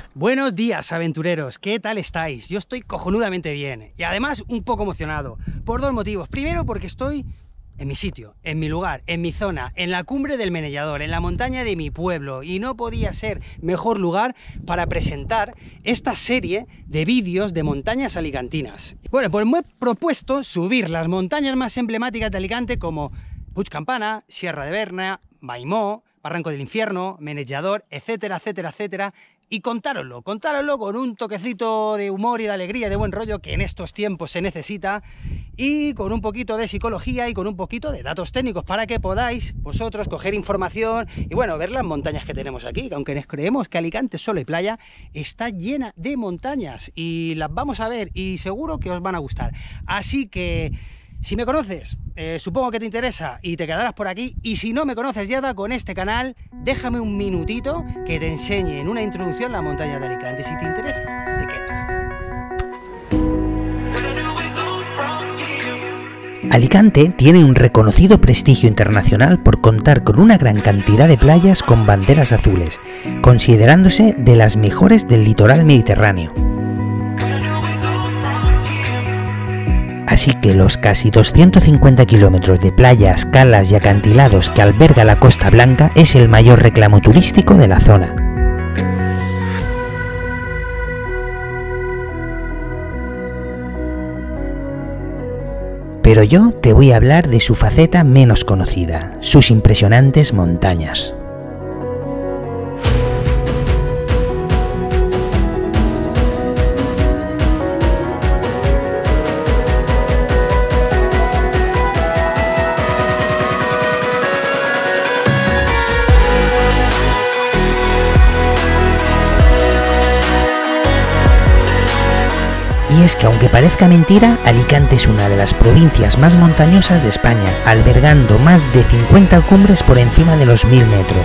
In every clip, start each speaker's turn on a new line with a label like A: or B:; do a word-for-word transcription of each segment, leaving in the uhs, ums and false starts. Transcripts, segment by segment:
A: Buenos días, aventureros, ¿qué tal estáis? Yo estoy cojonudamente bien y además un poco emocionado por dos motivos. Primero, porque estoy en mi sitio, en mi lugar, en mi zona, en la cumbre del Menellador, en la montaña de mi pueblo, y no podía ser mejor lugar para presentar esta serie de vídeos de montañas alicantinas. Bueno, pues me he propuesto subir las montañas más emblemáticas de Alicante como Puig Campana, Sierra de Berna, Maimó, Barranco del Infierno, Menellador, etcétera, etcétera, etcétera, y contároslo, contároslo con un toquecito de humor y de alegría, de buen rollo que en estos tiempos se necesita, y con un poquito de psicología y con un poquito de datos técnicos para que podáis vosotros coger información y bueno, ver las montañas que tenemos aquí, que aunque nos creemos que Alicante es solo y playa, está llena de montañas y las vamos a ver y seguro que os van a gustar. Así que si me conoces, eh, supongo que te interesa y te quedarás por aquí, y si no me conoces ya da con este canal, déjame un minutito que te enseñe en una introducción la montaña de Alicante. Si te interesa, te quedas.
B: Alicante tiene un reconocido prestigio internacional por contar con una gran cantidad de playas con banderas azules, considerándose de las mejores del litoral mediterráneo. Así que los casi doscientos cincuenta kilómetros de playas, calas y acantilados que alberga la Costa Blanca es el mayor reclamo turístico de la zona. Pero yo te voy a hablar de su faceta menos conocida, sus impresionantes montañas. Y es que aunque parezca mentira, Alicante es una de las provincias más montañosas de España, albergando más de cincuenta cumbres por encima de los mil metros.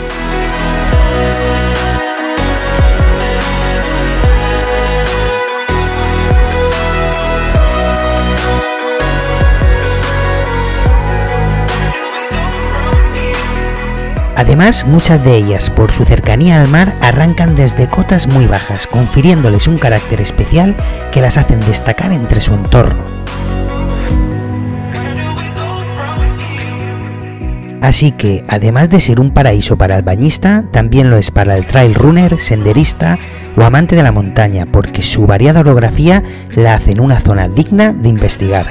B: Además, muchas de ellas, por su cercanía al mar, arrancan desde cotas muy bajas, confiriéndoles un carácter especial que las hacen destacar entre su entorno. Así que, además de ser un paraíso para el bañista, también lo es para el trail runner, senderista o amante de la montaña, porque su variada orografía la hacen una zona digna de investigar.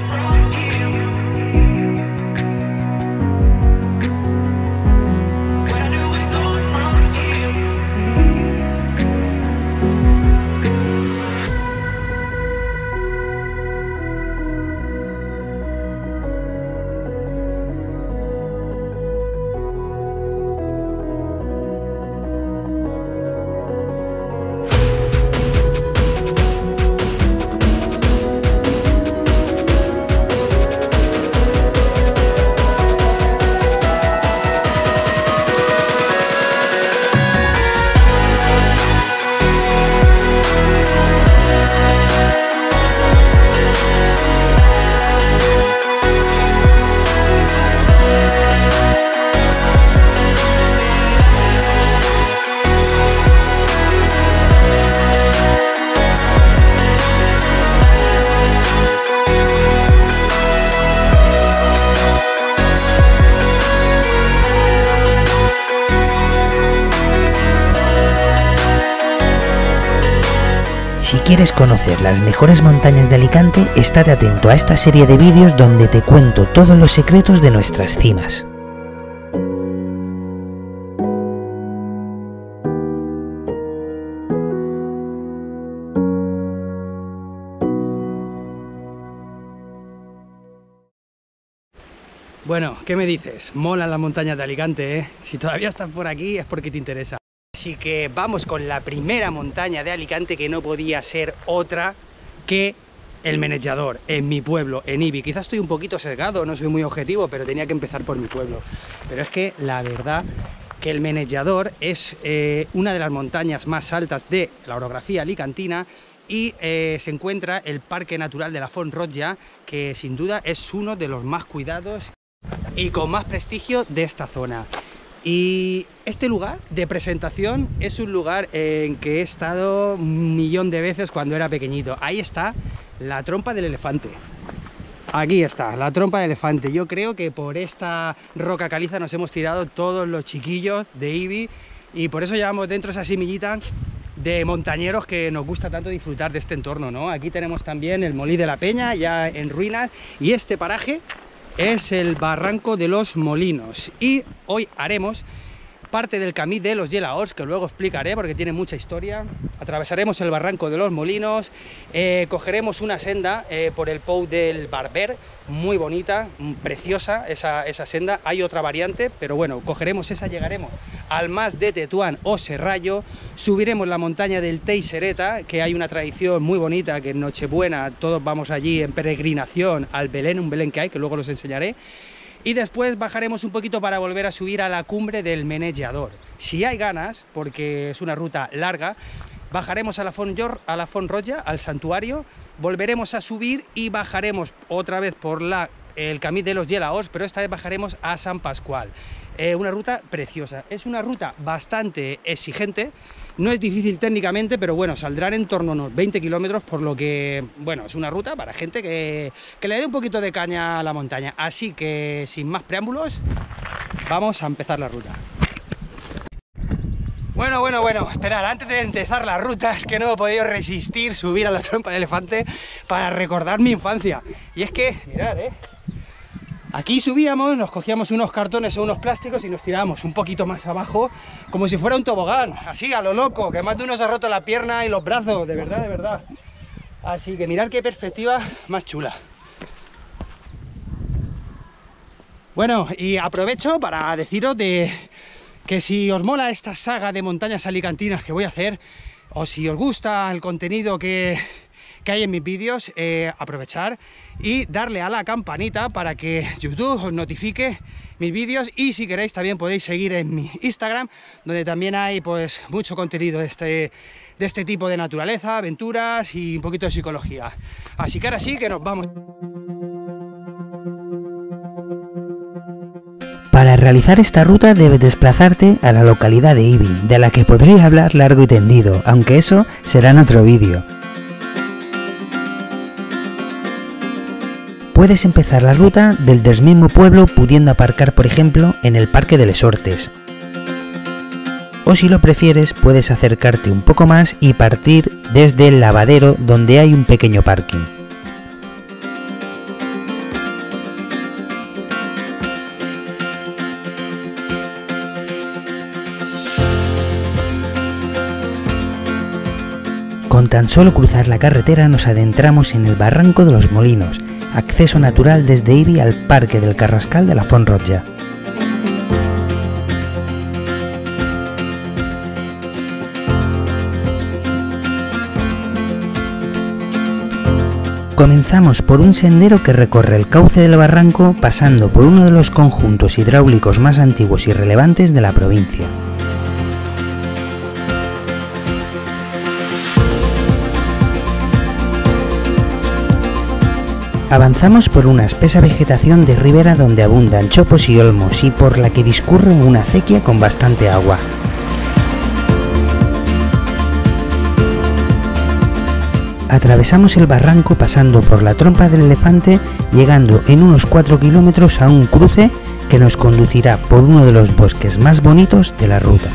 B: Si quieres conocer las mejores montañas de Alicante, estate atento a esta serie de vídeos donde te cuento todos los secretos de nuestras cimas.
A: Bueno, ¿qué me dices? Molan las montañas de Alicante, ¿eh? Si todavía estás por aquí es porque te interesa. Así que vamos con la primera montaña de Alicante, que no podía ser otra que el Menellador, en mi pueblo, en Ibi. Quizás estoy un poquito sesgado, no soy muy objetivo, pero tenía que empezar por mi pueblo. Pero es que la verdad que el Menellador es eh, una de las montañas más altas de la orografía alicantina y eh, se encuentra el Parque Natural de la Font Rotja, que sin duda es uno de los más cuidados y con más prestigio de esta zona. Y este lugar de presentación es un lugar en que he estado un millón de veces cuando era pequeñito. Ahí está la trompa del elefante. Aquí está, la trompa del elefante. Yo creo que por esta roca caliza nos hemos tirado todos los chiquillos de Ibi y por eso llevamos dentro esa semillita de montañeros que nos gusta tanto disfrutar de este entorno, ¿no? Aquí tenemos también el Molí de la Peña, ya en ruinas, y este paraje es el Barranco de los Molinos. Y hoy haremos parte del camí de los Yelaors, que luego explicaré porque tiene mucha historia. Atravesaremos el Barranco de los Molinos, eh, cogeremos una senda eh, por el Pou del Barber, muy bonita, preciosa esa, esa senda. Hay otra variante, pero bueno, cogeremos esa, llegaremos al Mas de Tetuán o Serrallo, subiremos la montaña del Teixereta, que hay una tradición muy bonita, que en Nochebuena todos vamos allí en peregrinación al Belén, un Belén que hay, que luego los enseñaré. Y después bajaremos un poquito para volver a subir a la cumbre del Menellador. Si hay ganas, porque es una ruta larga, bajaremos a la Font Yor, a la Font Roja, al santuario, volveremos a subir y bajaremos otra vez por la, el camí de los Yelaors, pero esta vez bajaremos a San Pascual. Eh, una ruta preciosa, es una ruta bastante exigente, no es difícil técnicamente, pero bueno, saldrán en torno a unos veinte kilómetros, por lo que, bueno, es una ruta para gente que, que le dé un poquito de caña a la montaña. Así que, sin más preámbulos, vamos a empezar la ruta. Bueno, bueno, bueno, esperar, antes de empezar la ruta es que no he podido resistir subir a la trompa del elefante para recordar mi infancia. Y es que, mirad, eh, aquí subíamos, nos cogíamos unos cartones o unos plásticos y nos tirábamos un poquito más abajo, como si fuera un tobogán, así a lo loco, que más de uno se ha roto la pierna y los brazos, de verdad, de verdad. Así que mirad qué perspectiva más chula. Bueno, y aprovecho para deciros de que si os mola esta saga de montañas alicantinas que voy a hacer, o si os gusta el contenido que... que hay en mis vídeos, eh, aprovechar y darle a la campanita para que YouTube os notifique mis vídeos, y si queréis también podéis seguir en mi Instagram, donde también hay pues mucho contenido de este, de este tipo de naturaleza, aventuras y un poquito de psicología. Así que ahora sí que nos vamos.
B: Para realizar esta ruta debes desplazarte a la localidad de Ibi, de la que podría hablar largo y tendido, aunque eso será en otro vídeo. Puedes empezar la ruta desde el mismo pueblo, pudiendo aparcar, por ejemplo, en el Parque de les Hortes. O si lo prefieres, puedes acercarte un poco más y partir desde el lavadero, donde hay un pequeño parking. Con tan solo cruzar la carretera nos adentramos en el Barranco de los Molinos, acceso natural desde Ibi al Parque del Carrascal de la Font Roja. Comenzamos por un sendero que recorre el cauce del barranco, pasando por uno de los conjuntos hidráulicos más antiguos y relevantes de la provincia. Avanzamos por una espesa vegetación de ribera donde abundan chopos y olmos y por la que discurre una acequia con bastante agua. Atravesamos el barranco pasando por la trompa del elefante, llegando en unos cuatro kilómetros a un cruce que nos conducirá por uno de los bosques más bonitos de la ruta.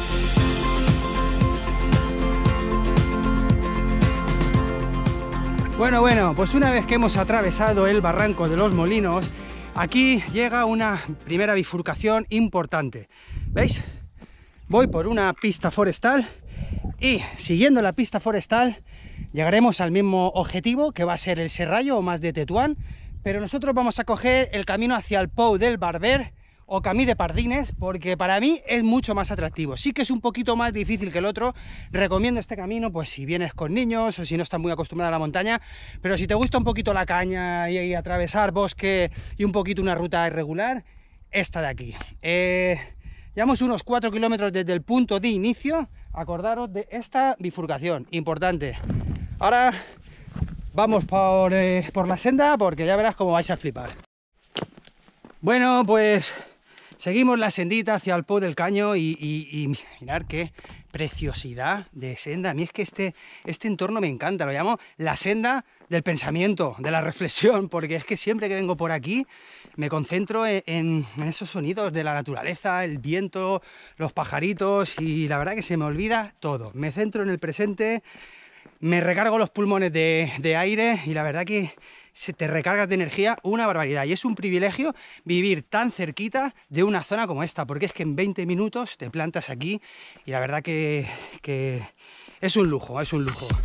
A: Bueno, bueno, pues una vez que hemos atravesado el Barranco de los Molinos, aquí llega una primera bifurcación importante. ¿Veis? Voy por una pista forestal y siguiendo la pista forestal llegaremos al mismo objetivo, que va a ser el Serrallo o Mas de Tetuán, pero nosotros vamos a coger el camino hacia el Pou del Barber o Camí de Pardines, porque para mí es mucho más atractivo. Sí que es un poquito más difícil que el otro. Recomiendo este camino pues si vienes con niños o si no estás muy acostumbrado a la montaña, pero si te gusta un poquito la caña y, y atravesar bosque y un poquito una ruta irregular, esta de aquí. Eh, llevamos unos cuatro kilómetros desde el punto de inicio. Acordaros de esta bifurcación, importante. Ahora vamos por, eh, por la senda, porque ya verás cómo vais a flipar. Bueno, pues Seguimos la sendita hacia el Pou del Caño y, y, y mirad qué preciosidad de senda. A mí es que este, este entorno me encanta, lo llamo la senda del pensamiento, de la reflexión, porque es que siempre que vengo por aquí me concentro en, en, en esos sonidos de la naturaleza, el viento, los pajaritos, y la verdad que se me olvida todo. Me centro en el presente, me recargo los pulmones de, de aire y la verdad que se te recargas de energía una barbaridad, y es un privilegio vivir tan cerquita de una zona como esta, porque es que en veinte minutos te plantas aquí y la verdad que, que es un lujo, es un lujo.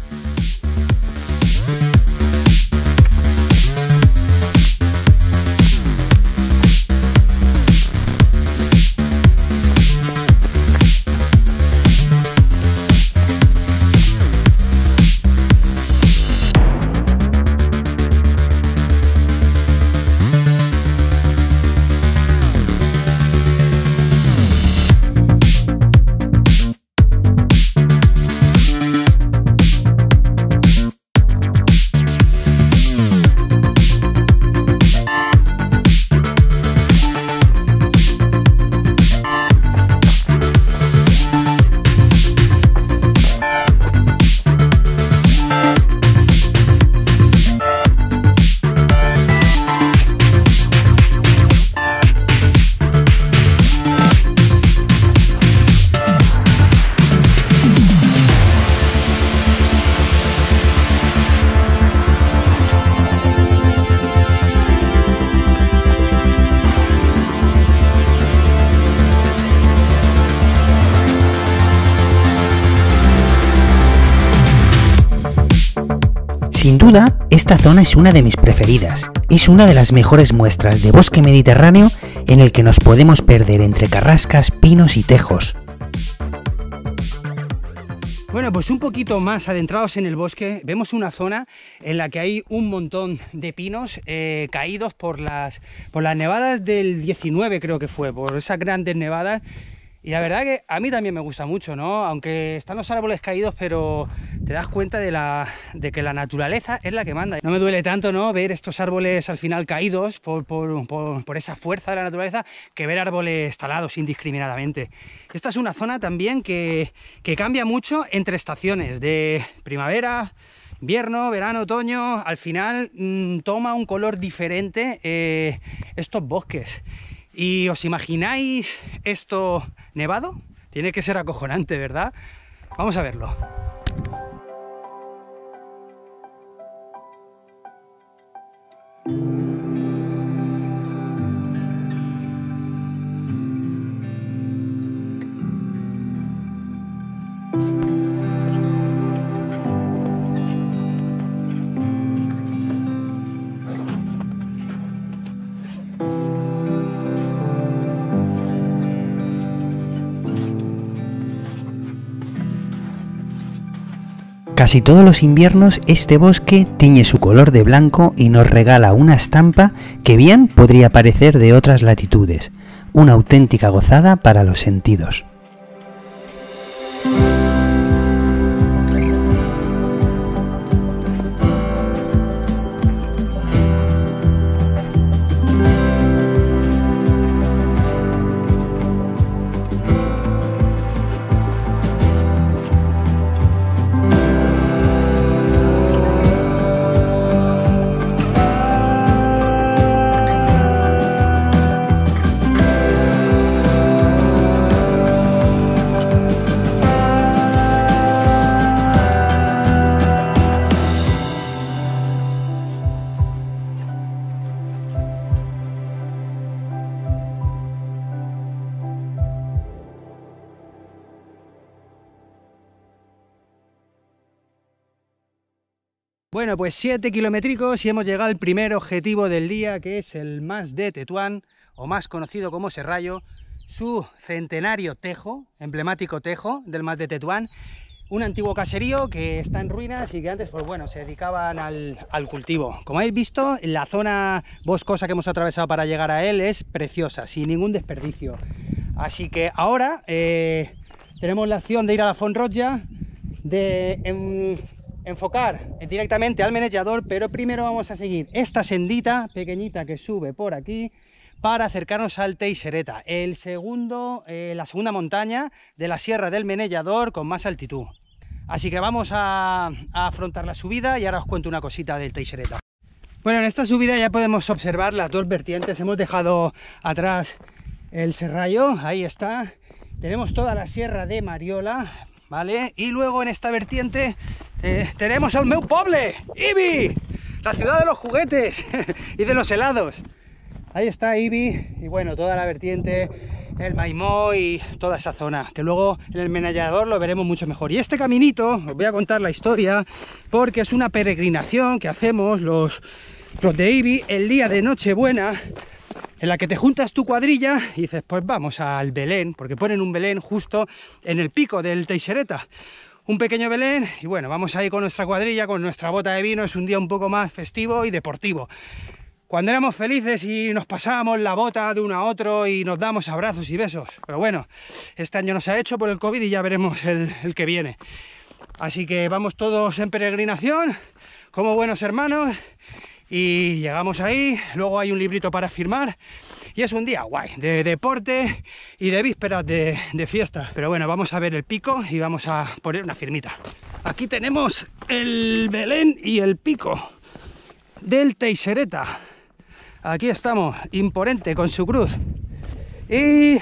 B: Sin duda, esta zona es una de mis preferidas. Es una de las mejores muestras de bosque mediterráneo en el que nos podemos perder entre carrascas, pinos y tejos.
A: Bueno, pues un poquito más adentrados en el bosque, vemos una zona en la que hay un montón de pinos eh, caídos por las, por las nevadas del diecinueve, creo que fue, por esas grandes nevadas. Y la verdad que a mí también me gusta mucho, ¿no? Aunque están los árboles caídos, pero te das cuenta de, la, de que la naturaleza es la que manda. No me duele tanto, ¿no?, ver estos árboles al final caídos por, por, por, por esa fuerza de la naturaleza, que ver árboles talados indiscriminadamente. Esta es una zona también que, que cambia mucho entre estaciones, de primavera, invierno, verano, otoño. Al final mmm, toma un color diferente eh, estos bosques. ¿Y os imagináis esto nevado? Tiene que ser acojonante, ¿verdad? Vamos a verlo.
B: Casi todos los inviernos este bosque tiñe su color de blanco y nos regala una estampa que bien podría parecer de otras latitudes, una auténtica gozada para los sentidos. Bueno, pues siete kilométricos y hemos llegado al primer objetivo del día, que es el Mas de Tetuán, o más conocido como Serrallo, su centenario tejo, emblemático tejo del Mas de Tetuán, un antiguo caserío que está en ruinas y que antes, pues bueno, se dedicaban al, al cultivo. Como habéis visto, la zona boscosa que hemos atravesado para llegar a él es preciosa, sin ningún desperdicio. Así que ahora eh, tenemos la opción de ir a la Font Rotja, de en, enfocar directamente al Menejador, pero primero vamos a seguir esta sendita pequeñita que sube por aquí
A: para acercarnos al Teixereta, el segundo, eh, la segunda montaña de la Sierra del Menellador con más altitud. Así que vamos a, a afrontar la subida y ahora os cuento una cosita del Teixereta. Bueno, en esta subida ya podemos observar las dos vertientes. Hemos dejado atrás el Serrallo, ahí está. Tenemos toda la Sierra de Mariola, ¿vale? Y luego en esta vertiente eh, tenemos el meu poble, Ibi, la ciudad de los juguetes y de los helados. Ahí está Ibi y bueno, toda la vertiente, el Maimó y toda esa zona, que luego en el Menellador lo veremos mucho mejor. Y este caminito, os voy a contar la historia, porque es una peregrinación que hacemos los, los de Ibi el día de Nochebuena, en la que te juntas tu cuadrilla y dices, pues vamos al Belén, porque ponen un Belén justo en el pico del Teixereta. Un pequeño Belén y bueno, vamos ahí con nuestra cuadrilla, con nuestra bota de vino. Es un día un poco más festivo y deportivo. Cuando éramos felices y nos pasábamos la bota de uno a otro y nos damos abrazos y besos. Pero bueno, este año no se ha hecho por el COVID y ya veremos el, el que viene. Así que vamos todos en peregrinación, como buenos hermanos. Y llegamos ahí, luego hay un librito para firmar y es un día guay, de deporte y de vísperas de, de fiesta. Pero bueno, vamos a ver el pico y vamos a poner una firmita. Aquí tenemos el Belén y el pico del Teixereta. Aquí estamos, imponente con su cruz. Y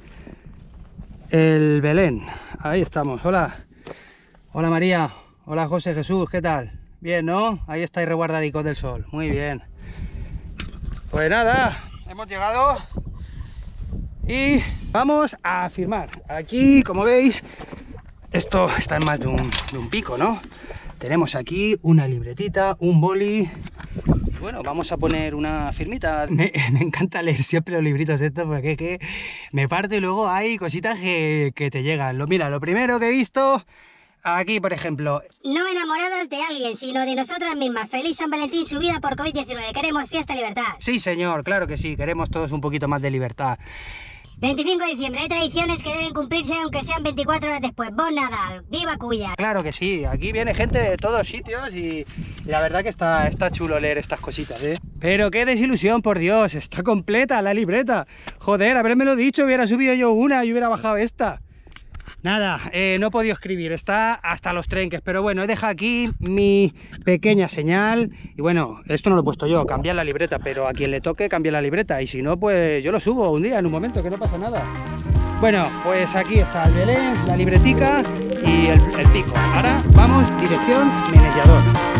A: el Belén, ahí estamos. Hola, hola María, hola José Jesús, ¿qué tal? Bien, ¿no? Ahí estáis resguardadicos del sol. Muy bien. Pues nada, hemos llegado y vamos a firmar. Aquí, como veis, esto está en más de un, de un pico, ¿no? Tenemos aquí una libretita, un boli. Y bueno, vamos a poner una firmita. Me, me encanta leer siempre los libritos estos porque es que me parto y luego hay cositas que, que te llegan. Lo, mira, lo primero que he visto... Aquí, por ejemplo...
C: No enamoradas de alguien, sino de nosotras mismas. Feliz San Valentín, subida por COVID diecinueve. Queremos fiesta y libertad.
A: Sí, señor, claro que sí. Queremos todos un poquito más de libertad.
C: veinticinco de diciembre. Hay tradiciones que deben cumplirse aunque sean veinticuatro horas después. Bon Nadal. ¡Viva Cuya!
A: Claro que sí. Aquí viene gente de todos sitios y la verdad que está, está chulo leer estas cositas, ¿eh? Pero qué desilusión, por Dios. Está completa la libreta. Joder, habérmelo dicho. Hubiera subido yo una y hubiera bajado esta. Nada, eh, no he podido escribir, está hasta los trenques, pero bueno, he dejado aquí mi pequeña señal y bueno, esto no lo he puesto yo, cambiar la libreta, pero a quien le toque cambiar la libreta y si no, pues yo lo subo un día, en un momento, que no pasa nada. Bueno, pues aquí está el Belén, la libretica y el, el pico. Ahora vamos dirección Menellador.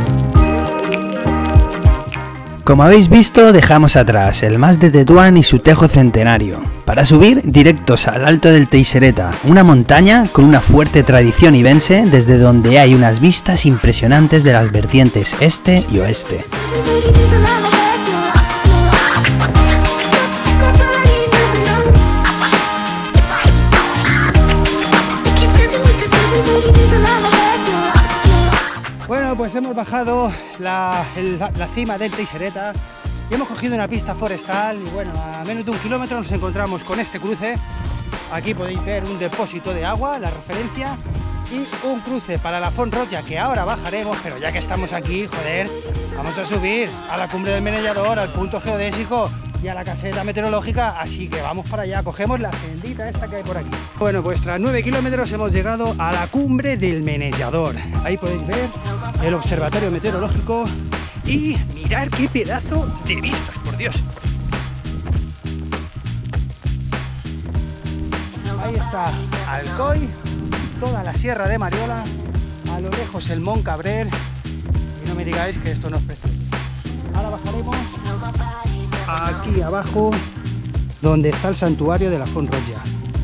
B: Como habéis visto, dejamos atrás el Mas de Tetuán y su tejo centenario, para subir directos al alto del Teixereta, una montaña con una fuerte tradición ibense desde donde hay unas vistas impresionantes de las vertientes este y oeste.
A: Bueno, pues hemos bajado la, el, la cima del Teixereta y hemos cogido una pista forestal y bueno, a menos de un kilómetro nos encontramos con este cruce. Aquí podéis ver un depósito de agua, la referencia, y un cruce para la Font Roja que ahora bajaremos, pero ya que estamos aquí, joder, vamos a subir a la cumbre del Menellador, al punto geodésico y a la caseta meteorológica, así que vamos para allá, cogemos la sendita esta que hay por aquí. Bueno, pues tras nueve kilómetros hemos llegado a la cumbre del Menellador. Ahí podéis ver el observatorio meteorológico y mirar qué pedazo de vistas, por Dios. Ahí está Alcoy, toda la Sierra de Mariola, a lo lejos el Mont Cabrel, y no me digáis que esto no es precioso. Ahora bajaremos aquí abajo, donde está el santuario de la Font Roja.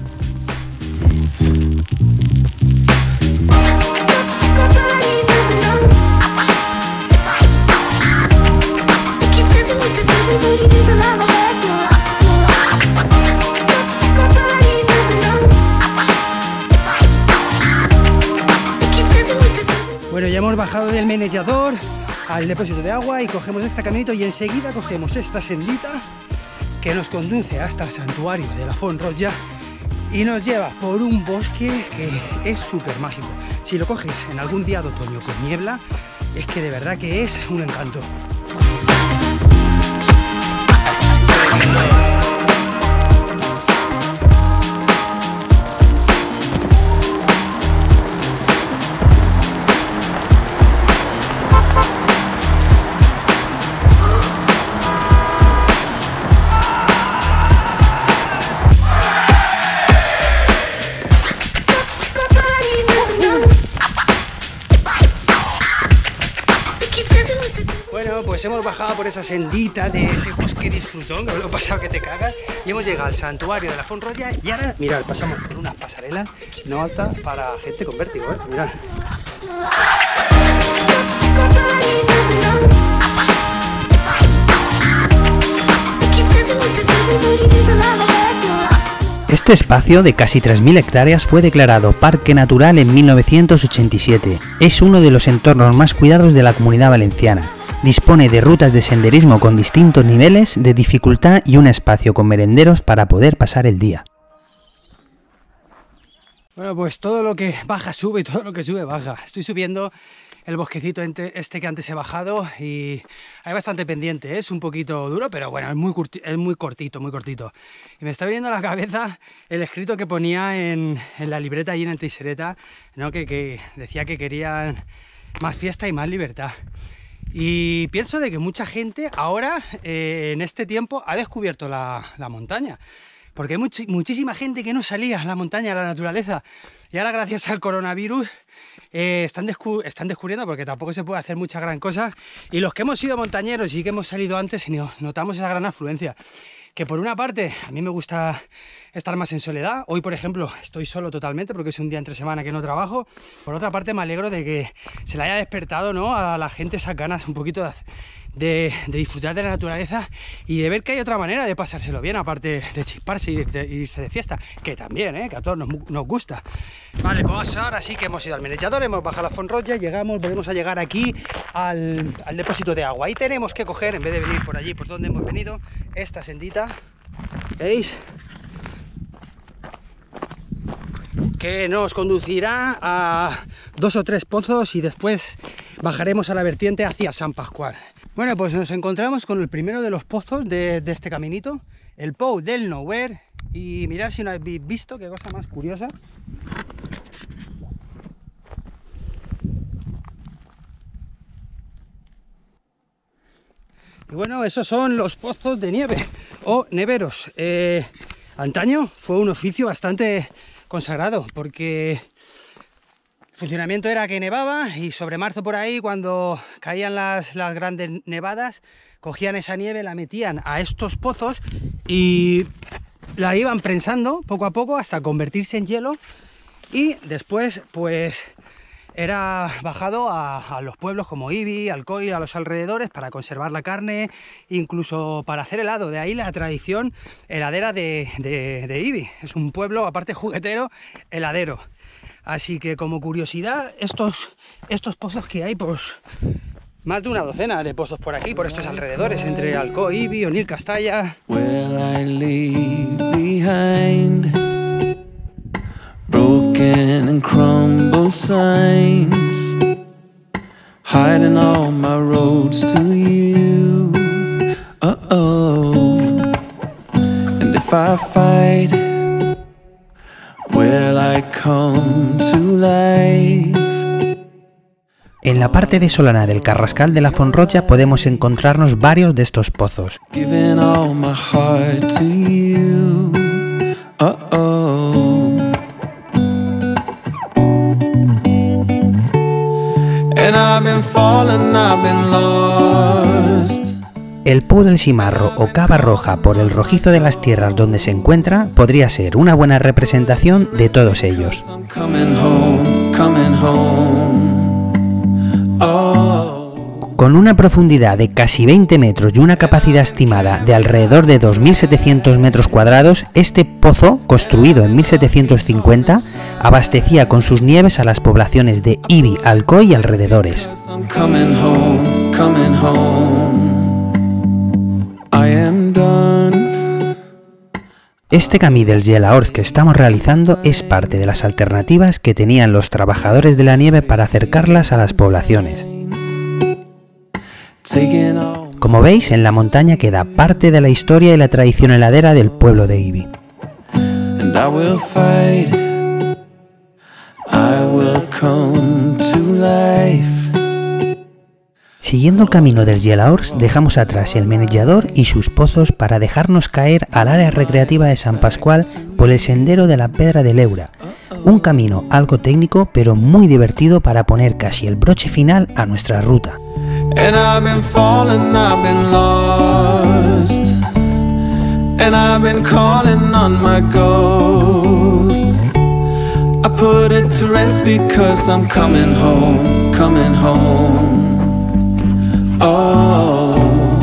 A: Bueno, ya hemos bajado del Menellador al depósito de agua y cogemos este caminito y enseguida cogemos esta sendita que nos conduce hasta el santuario de la Font Roja y nos lleva por un bosque que es súper mágico. Si lo coges en algún día de otoño con niebla, es que de verdad que es un encanto. pues hemos bajado por esa sendita de ese bosque disfrutón, que me lo he pasado que te cagas, y hemos llegado al santuario de la Font Roja y ahora, mirad, pasamos por unas pasarelas no altas para gente con vértigo, ¿eh? Mirad.
B: Este espacio de casi tres mil hectáreas fue declarado Parque Natural en mil novecientos ochenta y siete. Es uno de los entornos más cuidados de la Comunidad Valenciana. Dispone de rutas de senderismo con distintos niveles de dificultad y un espacio con merenderos para poder pasar el día.
A: Bueno, pues todo lo que baja sube y todo lo que sube baja. Estoy subiendo el bosquecito este que antes he bajado y hay bastante pendiente, ¿eh? Es un poquito duro, pero bueno, es muy, es muy cortito, muy cortito. Y me está viniendo a la cabeza el escrito que ponía en, en la libreta allí en el Teixereta, ¿no? que, que decía que querían más fiesta y más libertad. Y pienso de que mucha gente ahora, eh, en este tiempo, ha descubierto la, la montaña. Porque hay much, muchísima gente que no salía a la montaña, a la naturaleza. Y ahora, gracias al coronavirus, eh, están, descu están descubriendo, porque tampoco se puede hacer mucha gran cosa. Y los que hemos sido montañeros y que hemos salido antes, notamos esa gran afluencia. Que por una parte, a mí me gusta estar más en soledad. Hoy, por ejemplo, estoy solo totalmente porque es un día entre semana que no trabajo. Por otra parte, me alegro de que se le haya despertado, ¿no?, a la gente esas ganas un poquito de, de, de disfrutar de la naturaleza y de ver que hay otra manera de pasárselo bien, aparte de chisparse y de, de irse de fiesta, que también, ¿eh?, que a todos nos, nos gusta. Vale, pues ahora sí que hemos ido al menejador, hemos bajado la Font Roja, llegamos, volvemos a llegar aquí al, al depósito de agua. Ahí tenemos que coger, en vez de venir por allí, por donde hemos venido, esta sendita, ¿veis?, que nos conducirá a dos o tres pozos y después bajaremos a la vertiente hacia San Pascual. Bueno, pues nos encontramos con el primero de los pozos de, de este caminito, el Pou del Nowhere, y mirad si no habéis visto qué cosa más curiosa. Y bueno, esos son los pozos de nieve o neveros. Eh, antaño fue un oficio bastante consagrado, porque el funcionamiento era que nevaba y sobre marzo por ahí, cuando caían las, las grandes nevadas, cogían esa nieve, la metían a estos pozos y la iban prensando poco a poco hasta convertirse en hielo, y después pues era bajado a, a los pueblos como Ibi, Alcoy, a los alrededores, para conservar la carne, incluso para hacer helado. De ahí la tradición heladera de, de, de Ibi. Es un pueblo, aparte juguetero, heladero. Así que, como curiosidad, estos, estos pozos que hay, pues más de una docena de pozos por aquí, por estos alrededores, entre Alcoy, Ibi, Onil, Castalla.
D: Broken and crumbled signs, hiding all my roads to you. Uh-oh. And if I fight, will I come to life?
B: En la parte desolana del Carrascal de la Font Roja podemos encontrarnos varios de estos pozos.
D: Giving all my heart to you. Uh-oh. And I've been falling, I've been lost.
B: El Pou del Simarro o Cava Roja, por el rojizo de las tierras donde se encuentra, podría ser una buena representación de todos ellos.
D: I'm coming home, coming home. Oh.
B: Con una profundidad de casi veinte metros y una capacidad estimada de alrededor de dos mil setecientos metros cuadrados, este pozo, construido en mil setecientos cincuenta, abastecía con sus nieves a las poblaciones de Ibi, Alcoy y alrededores.
D: I'm coming home, coming home. I am done.
B: Este camí del Gelaorz que estamos realizando es parte de las alternativas que tenían los trabajadores de la nieve para acercarlas a las poblaciones. Como veis, en la montaña queda parte de la historia y la tradición heladera del pueblo de Ibi.
D: And I will fight. I will come to life.
B: Siguiendo el camino del Gelaorz, dejamos atrás el menejador y sus pozos para dejarnos caer al área recreativa de San Pascual por el sendero de la Pedra de l'Eura. Un camino algo técnico, pero muy divertido para poner casi el broche final a nuestra ruta.
D: And I've been falling, I've been lost, and I've been calling on my ghosts. I put it to rest because I'm coming home, coming home. Oh,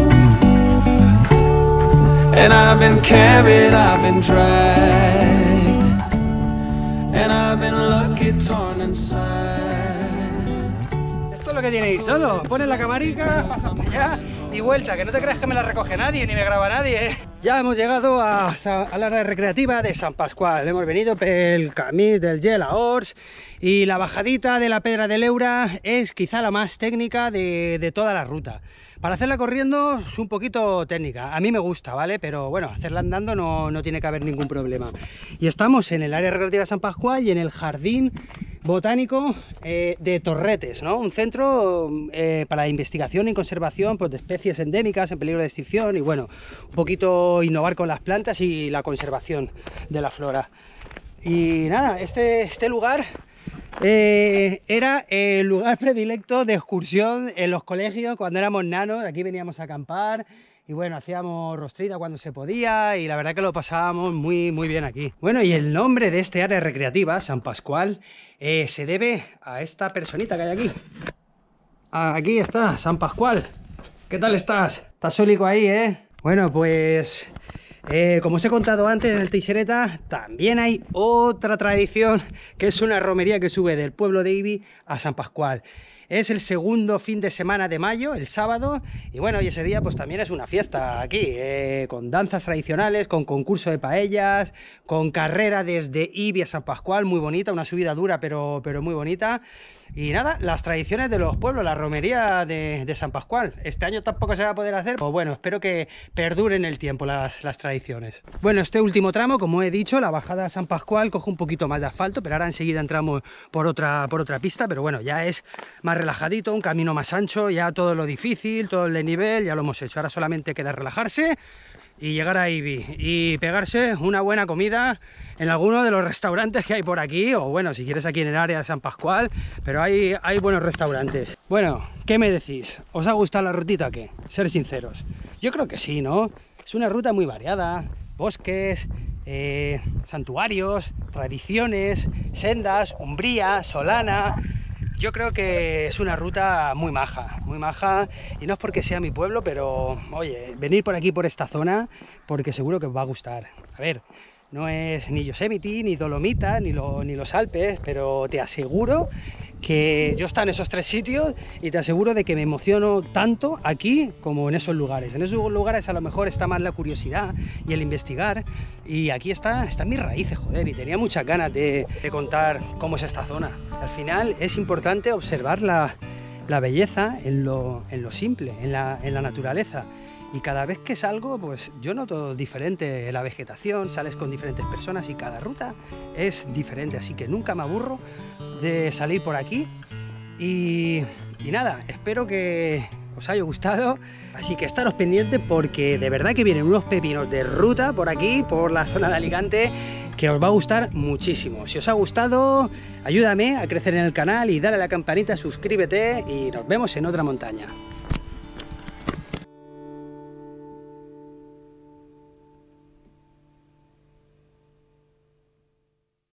D: and I've been carried, I've been dragged, and I've been lucky torn inside.
A: Esto es lo que tenéis solo. Pones la camarica, ya, y vuelta, que no te creas que me la recoge nadie, ni me graba nadie, ¿eh? Ya hemos llegado a, a la área recreativa de Sant Pasqual. Hemos venido pel camí del Gel a Ors y la bajadita de la Pedra de l'Eura es quizá la más técnica de, de toda la ruta. Para hacerla corriendo es un poquito técnica, a mí me gusta, ¿vale? Pero bueno, hacerla andando no, no tiene que haber ningún problema. Y estamos en el área recreativa de Sant Pasqual y en el jardín botánico eh, de Torretes, ¿no? Un centro eh, para investigación y conservación, pues, de especies endémicas en peligro de extinción y bueno, un poquito innovar con las plantas y la conservación de la flora. Y nada, este, este lugar eh, era el lugar predilecto de excursión en los colegios cuando éramos nanos. Aquí veníamos a acampar y bueno, hacíamos rostrida cuando se podía y la verdad que lo pasábamos muy muy bien aquí. Bueno, y el nombre de este área recreativa, Sant Pasqual, eh, se debe a esta personita que hay aquí. Aquí está, Sant Pasqual. ¿Qué tal estás? Estás sólico ahí, ¿eh? Bueno, pues eh, como os he contado antes en el Teixereta, también hay otra tradición que es una romería que sube del pueblo de Ibi a Sant Pasqual. Es el segundo fin de semana de mayo, el sábado, y bueno, y ese día pues también es una fiesta aquí, eh, con danzas tradicionales, con concurso de paellas, con carrera desde Ibi a Sant Pasqual, muy bonita, una subida dura pero, pero muy bonita. Y nada, las tradiciones de los pueblos, la romería de, de Sant Pasqual. Este año tampoco se va a poder hacer, pero bueno, espero que perduren el tiempo las, las tradiciones. Bueno, este último tramo, como he dicho, la bajada a Sant Pasqual coge un poquito más de asfalto, pero ahora enseguida entramos por otra, por otra pista, pero bueno, ya es más relajadito, un camino más ancho, ya todo lo difícil, todo el de nivel, ya lo hemos hecho. Ahora solamente queda relajarse y llegar a Ibi y pegarse una buena comida en alguno de los restaurantes que hay por aquí, o bueno, si quieres aquí en el área de Sant Pasqual, pero hay, hay buenos restaurantes. Bueno, ¿qué me decís? ¿Os ha gustado la rutita o qué? Ser sinceros. Yo creo que sí, ¿no? Es una ruta muy variada, bosques, eh, santuarios, tradiciones, sendas, Umbría, Solana. Yo creo que es una ruta muy maja, muy maja, y no es porque sea mi pueblo, pero oye, venir por aquí, por esta zona, porque seguro que os va a gustar. A ver, no es ni Yosemite, ni Dolomita, ni, lo, ni los Alpes, pero te aseguro que yo he estado en esos tres sitios y te aseguro de que me emociono tanto aquí como en esos lugares. En esos lugares a lo mejor está más la curiosidad y el investigar, y aquí está, están mis raíces, joder, y tenía muchas ganas de, de contar cómo es esta zona. Al final es importante observar la, la belleza en lo, en lo simple, en la, en la naturaleza. Y cada vez que salgo, pues yo noto diferente la vegetación, sales con diferentes personas y cada ruta es diferente, así que nunca me aburro de salir por aquí. Y, y nada, espero que os haya gustado, así que estaros pendientes porque de verdad que vienen unos pepinos de ruta por aquí, por la zona de Alicante, que os va a gustar muchísimo. Si os ha gustado, ayúdame a crecer en el canal y dale a la campanita, suscríbete y nos vemos en otra montaña.